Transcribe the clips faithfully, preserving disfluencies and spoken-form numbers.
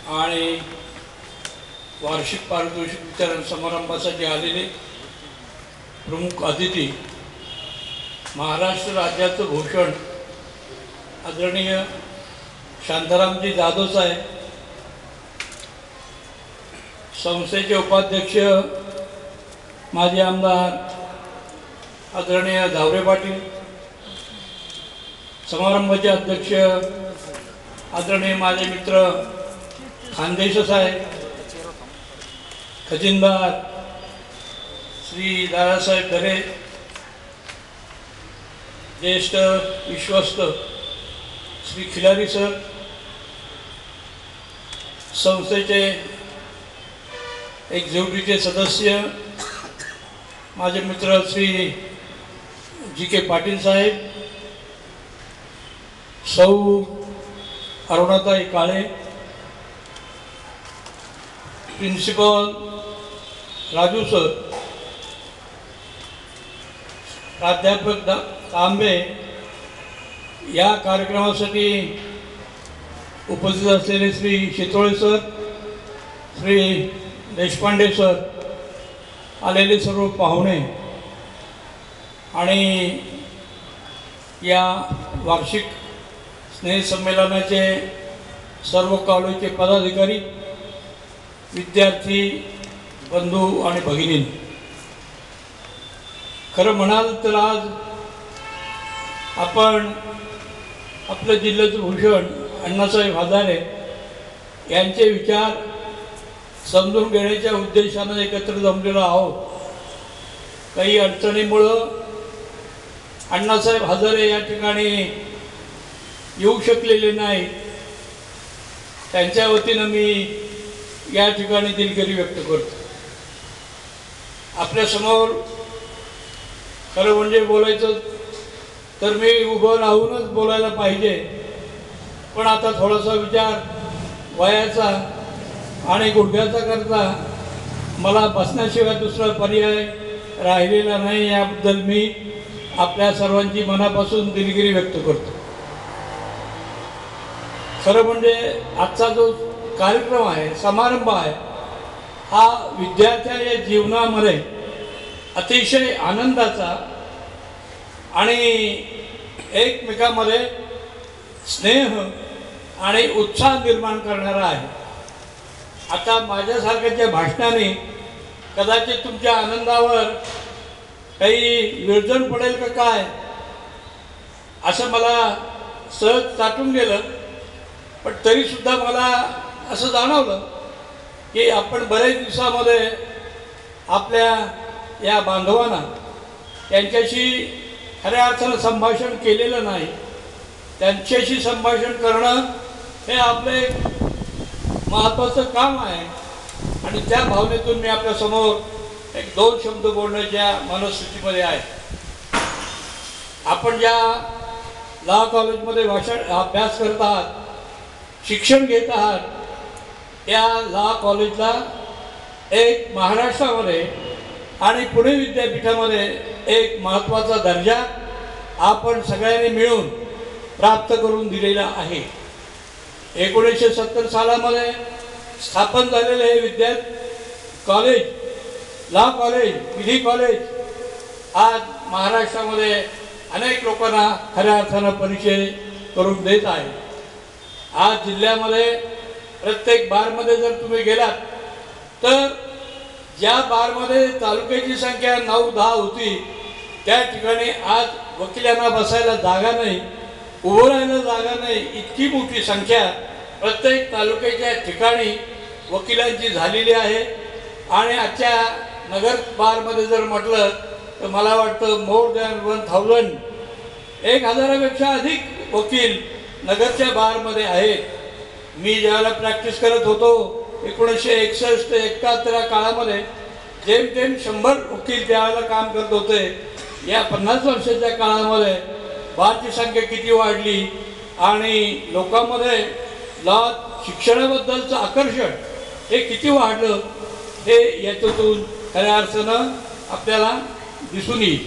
आणि वार्षिक पारितोषिक वितरण समारंभासाठी आलेले प्रमुख अतिथी, महाराष्ट्र राज्याचं भूषण आदरणीय शांतारामजी जाधव साहेब, संस्थेचे उपाध्यक्ष माजी आमदार आदरणीय धावरे पाटील, समारंभाचे अध्यक्ष आदरणीय माझे मित्र खानदेश साहेब, खजिनदार श्री दादासाहेब धरे, ज्येष्ठ विश्वस्त श्री खिलारी सर, संस्थेचे एक्झिक्युटिव्हचे सदस्य माझे मित्र श्री जी के पाटील साहेब, सौ अरुणाताई काळे, प्रिन्सिपल राजू सर, प्राध्यापक तांबे, या कार्यक्रमासाठी उपस्थित असलेले श्री शितोळे सर, श्री देशपांडे सर, आलेले सर्व पाहुणे आणि या वार्षिक स्नेहसंमेलनाचे सर्व कॉलेजचे पदाधिकारी, विद्यार्थी बंधू आणि भगिनी, खरं म्हणाल तर आज आपण आपल्या जिल्ह्याचं भूषण अण्णासाहेब हजारे यांचे विचार समजून घेण्याच्या उद्देशानं एकत्र जमलेलो आहोत. काही अडचणीमुळं अण्णासाहेब हजारे या ठिकाणी येऊ शकलेले नाही. त्यांच्या वतीनं मी या ठिकाणी दिलगिरी व्यक्त करतो. आपल्यासमोर खरं म्हणजे बोलायचं तर मी उभं राहूनच बोलायला पाहिजे, पण आता थोडासा विचार वयाचा आणि गुडघ्याचा करता मला बसण्याशिवाय दुसरा पर्याय राहिलेला नाही. याबद्दल मी आपल्या सर्वांची मनापासून दिलगिरी व्यक्त करतो. खरं म्हणजे आजचा जो कार्यक्रम आहे, समारंभ आहे, हा विद्यार्थ्यांच्या जीवनामध्ये अतिशय आनंदाचा आणि एकमेकांमध्ये स्नेह आणि उत्साह निर्माण करणारा आहे. आता माझ्यासारख्याच्या भाषणाने कदाचित तुमच्या आनंदावर काही विरजण पडेल का काय असं मला सहज चाटून गेलं, पण तरीसुद्धा मला असं जाणवलं की आपण बऱ्याच दिवसामध्ये आपल्या या बांधवांना त्यांच्याशी खऱ्या अर्थानं संभाषण केलेलं नाही. त्यांच्याशी संभाषण करणं हे आपलं एक महत्त्वाचं काम आहे आणि त्या भावनेतून मी आपल्यासमोर एक दोन शब्द बोलण्याच्या मनस्थितीमध्ये आहे. आपण ज्या लॉ कॉलेजमध्ये भाषण अभ्यास करत आहात, शिक्षण घेत आहात, या लॉ कॉलेजला एक महाराष्ट्रामध्ये आणि पुणे विद्यापीठामध्ये एक महत्त्वाचा दर्जा आपण सगळ्यांनी मिळून प्राप्त करून दिलेला आहे. एकोणीसशे सत्तर सालामध्ये स्थापन झालेले हे विद्या कॉलेज, लॉ कॉलेज, विधी कॉलेज आज महाराष्ट्रामध्ये अनेक लोकांना खऱ्या अर्थानं परिचय करून देत आहे. आज जिल्ह्यामध्ये प्रत्येक बारमध्ये जर तुम्ही गेलात तर ज्या बारमध्ये तालुक्याची संख्या नऊ दहा होती, त्या ठिकाणी आज वकिलांना बसायला जागा नाही, उभं राहायला जागा नाही, इतकी मोठी संख्या प्रत्येक तालुक्याच्या ठिकाणी वकिलांची झालेली आहे. आणि आजच्या नगर बारमध्ये जर म्हटलं तर मला वाटतं मोर दॅन वन थाउजंड एक हजारापेक्षा अधिक वकील नगरच्या बारमध्ये आहेत. मी ज्यावेळेला प्रॅक्टिस करत होतो एकोणीसशे एकसष्ट एकाहत्तर या काळामध्ये जेमतेम शंभर वकील त्यावेळेला काम करत होते. या पन्नास वर्षाच्या काळामध्ये बारची संख्या किती वाढली आणि लोकांमध्ये लॉ शिक्षणाबद्दलचं आकर्षण हे किती वाढलं हे याच्यातून खऱ्या अर्थानं आपल्याला दिसून येईल.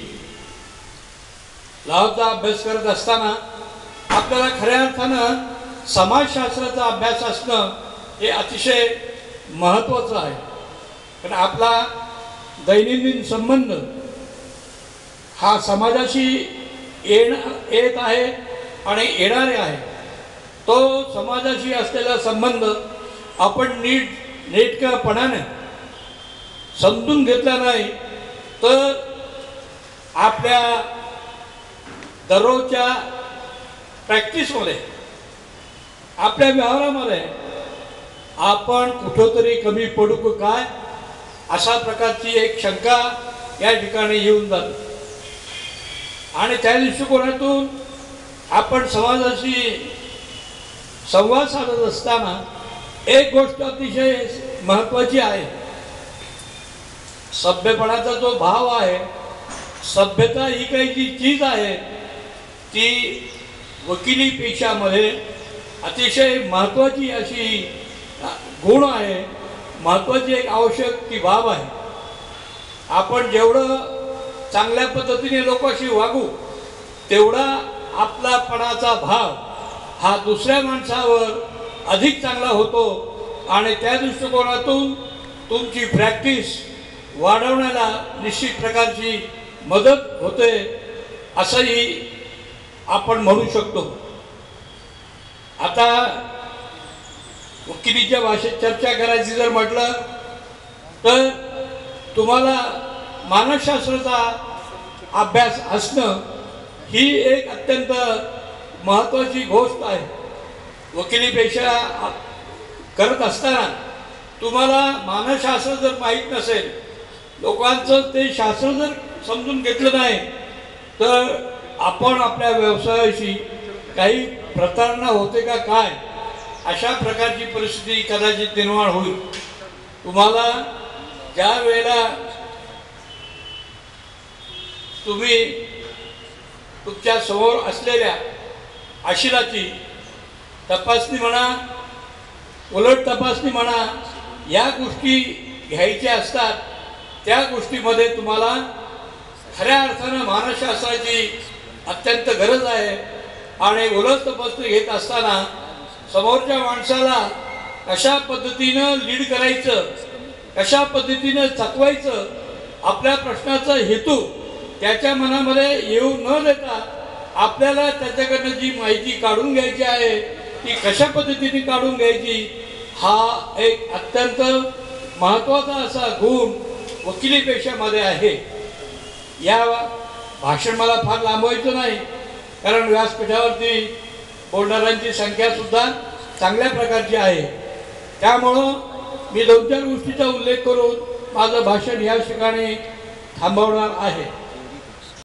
लॉचा अभ्यास करत असताना आपल्याला खऱ्या अर्थानं समाजशास्त्राचा अभ्यास असणं हे अतिशय महत्त्वाचं आहे. पण आपला दैनंदिन संबंध हा समाजाशी येण येत आहे आणि येणारे आहे. तो समाजाशी असलेला संबंध आपण नीट नेटकेपणाने समजून घेतला नाही तर आपल्या दररोजच्या प्रॅक्टिसमध्ये आपल्या व्यवहारामध्ये आपण कुठंतरी कमी पडू का काय अशा प्रकारची एक शंका या ठिकाणी येऊन जाते. आणि त्या दृष्टिकोनातून आपण समाजाशी संवाद साधत असताना एक गोष्ट अतिशय महत्त्वाची आहे. सभ्यपणाचा जो भाव आहे, सभ्यता ही काही जी चीज आहे ती वकिली पेशामध्ये अतिशय महत्त्वाची अशी गुण आहे, महत्त्वाची एक आवश्यक ती बाब आहे. आपण जेवढं चांगल्या पद्धतीने लोकांशी वागू तेवढा आपलापणाचा भाव हा दुसऱ्या माणसावर अधिक चांगला होतो आणि त्या दृष्टिकोनातून तुमची प्रॅक्टिस वाढवण्याला निश्चित प्रकारची मदत होते असंही आपण म्हणू शकतो. आता वकिलीच्या भाषेत चर्चा करायची जर म्हटलं तर तुम्हाला मानसशास्त्राचा अभ्यास असणं ही एक अत्यंत महत्त्वाची गोष्ट आहे. वकिली पेशा करत असताना तुम्हाला मानसशास्त्र जर माहीत नसेल, लोकांचं ते शास्त्र जर समजून घेतलं नाही तर आपण आपल्या व्यवसायाशी काही प्रतारणा होते का काय अशा प्रकारची परिस्थिती कदाचित निर्माण होईल. तुम्हाला ज्या वेळेला तुम्ही तुमच्या समोर असलेल्या आशिलाची तपासणी म्हणा, उलट तपासणी म्हणा, या गोष्टी घ्यायच्या असतात. त्या गोष्टीमध्ये तुम्हाला खऱ्या अर्थानं मानसशास्त्राची अत्यंत गरज आहे. आणि उलट तपासणी घेत असताना समोरच्या माणसाला कशा पद्धतीनं लीड करायचं, कशा पद्धतीनं चकवायचं, आपल्या प्रश्नाचा हेतू त्याच्या मनामध्ये येऊ न देता आपल्याला त्याच्याकडनं जी माहिती काढून घ्यायची आहे ती कशा पद्धतीने काढून घ्यायची हा एक अत्यंत महत्त्वाचा असा गुण वकिली पेशामध्ये आहे. या भाषण मला फार लांबवायचं नाही कारण व्यासपीठावरती बोलणाऱ्यांची संख्यासुद्धा चांगल्या प्रकारची आहे. त्यामुळं मी दोन चार गोष्टीचा उल्लेख करून माझं भाषण या ठिकाणी थांबवणार आहे.